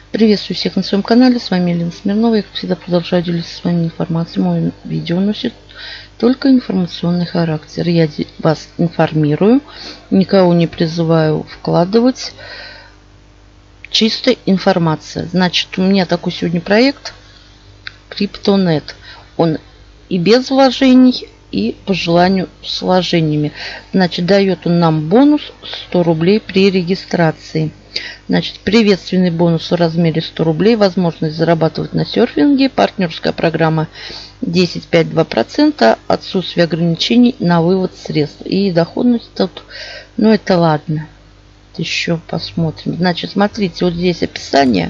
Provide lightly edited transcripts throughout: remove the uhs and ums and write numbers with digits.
Приветствую всех на своем канале. С вами Елена Смирнова. Я, как всегда, продолжаю делиться с вами информацией. Мое видео носит только информационный характер. Я вас информирую, никого не призываю вкладывать. Чисто информация. Значит, у меня такой сегодня проект CryptoNet. Он и без вложений, и по желанию с вложениями. Значит, дает он нам бонус 100 рублей при регистрации. Значит, приветственный бонус в размере 100 рублей, возможность зарабатывать на серфинге, партнерская программа 10,5-2%, отсутствие ограничений на вывод средств. И доходность тут, ну это ладно. Еще посмотрим. Значит, смотрите, вот здесь описание.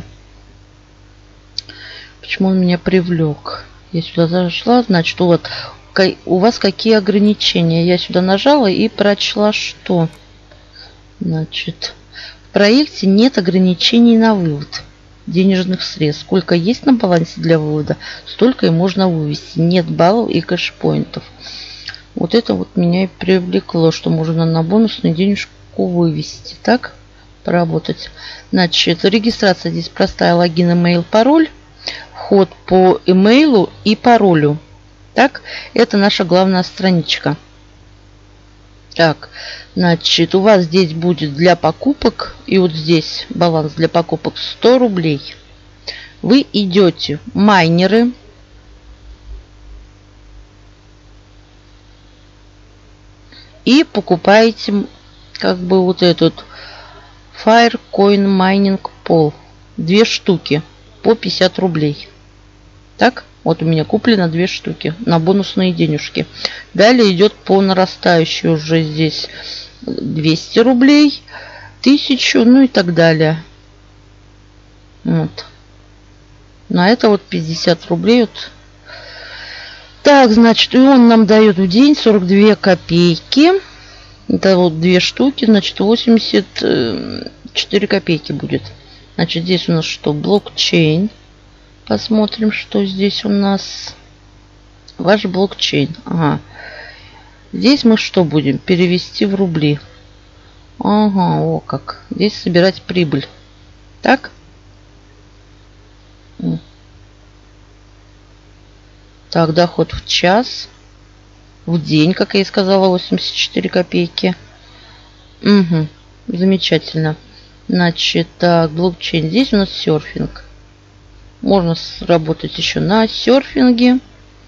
Почему он меня привлек? Я сюда зашла, значит, вот у вас какие ограничения. Я сюда нажала и прочла, что, значит, в проекте нет ограничений на вывод денежных средств. Сколько есть на балансе для вывода, столько и можно вывести. Нет баллов и кэшпоинтов. Вот это вот меня и привлекло, что можно на бонусную денежку вывести. Так, поработать. Значит, регистрация здесь простая. Логин, имейл, пароль. Вход по имейлу и паролю. Так, это наша главная страничка. Так, значит, у вас здесь будет для покупок, и вот здесь баланс для покупок 100 рублей. Вы идете в майнеры. И покупаете как бы вот этот Firecoin Mining Pool. 2 штуки по 50 рублей. Так, вот у меня куплено 2 штуки на бонусные денежки. Далее идет по нарастающей уже здесь 200 рублей, 1000, ну и так далее. Вот. На это вот 50 рублей. Вот. Так, значит, и он нам дает в день 42 копейки. Это вот 2 штуки, значит, 84 копейки будет. Значит, здесь у нас что? Блокчейн. Посмотрим, что здесь у нас. Ваш блокчейн. Ага. Здесь мы что будем? Перевести в рубли. Ага, о как. Здесь собирать прибыль. Так? Так, доход в час. В день, как я и сказала, 84 копейки. Угу. Замечательно. Значит, так, блокчейн. Здесь у нас серфинг. Можно работать еще на серфинге.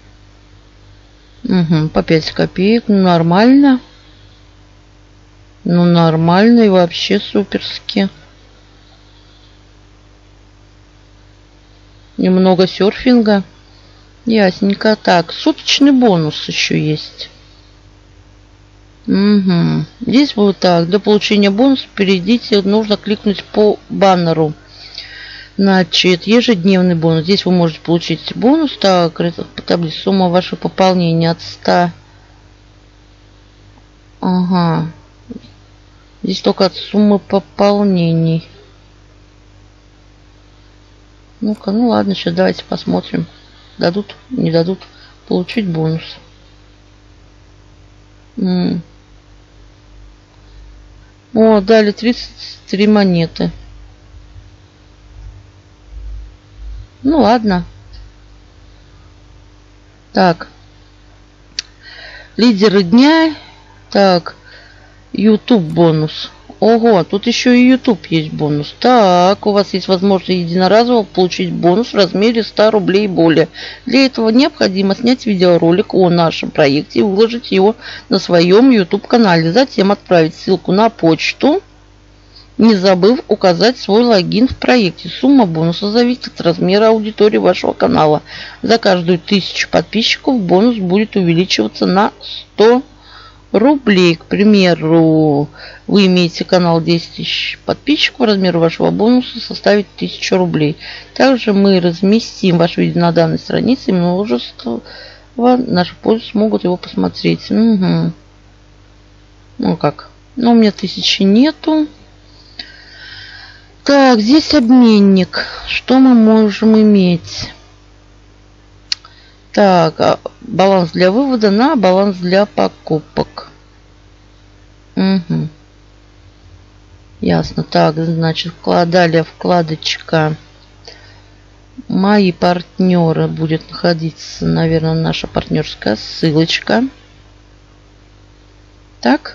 Угу, по 5 копеек. Ну, нормально. Ну, нормально и вообще суперски. Немного серфинга. Ясненько. Так, суточный бонус еще есть. Угу. Здесь вот так. Для получения бонуса перейдите, нужно кликнуть по баннеру. Значит, ежедневный бонус. Здесь вы можете получить бонус. Так, по таблице сумма вашего пополнения от 100. Ага. Здесь только от суммы пополнений. Ну-ка, ну ладно, сейчас давайте посмотрим. Дадут, не дадут получить бонус. О, дали 33 монеты. Ну ладно. Так. Лидеры дня. Так. YouTube бонус. Ого, тут еще и YouTube есть бонус. Так, у вас есть возможность единоразово получить бонус в размере 100 рублей и более. Для этого необходимо снять видеоролик о нашем проекте и выложить его на своем YouTube канале. Затем отправить ссылку на почту, не забыв указать свой логин в проекте. Сумма бонуса зависит от размера аудитории вашего канала. За каждую 1000 подписчиков бонус будет увеличиваться на 100 рублей. К примеру, вы имеете канал 10 тысяч подписчиков, размер вашего бонуса составит 1000 рублей. Также мы разместим ваше видео на данной странице, и множество наших пользователей смогут его посмотреть. Угу. Ну как? Ну, у меня 1000 нету. Так, здесь обменник. Что мы можем иметь? Так, баланс для вывода на баланс для покупок. Угу. Ясно. Так, значит, далее вкладочка Мои партнеры будет находиться, наверное, наша партнерская ссылочка. Так.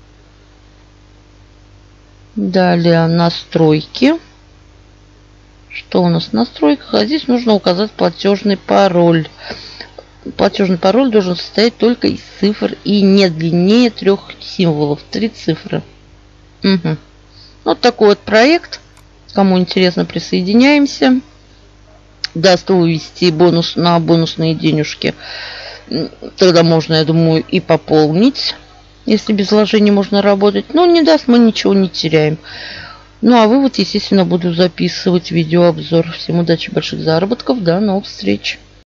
Далее настройки. Что у нас в настройках? А здесь нужно указать платежный пароль. Платежный пароль должен состоять только из цифр и не длиннее 3 символов. 3 цифры. Угу. Вот такой вот проект. Кому интересно, присоединяемся. Даст вывести бонус на бонусные денежки. Тогда можно, я думаю, и пополнить. Если без вложений можно работать. Но не даст, мы ничего не теряем. Ну, а вывод, естественно, буду записывать видеообзор. Всем удачи, больших заработков. До новых встреч.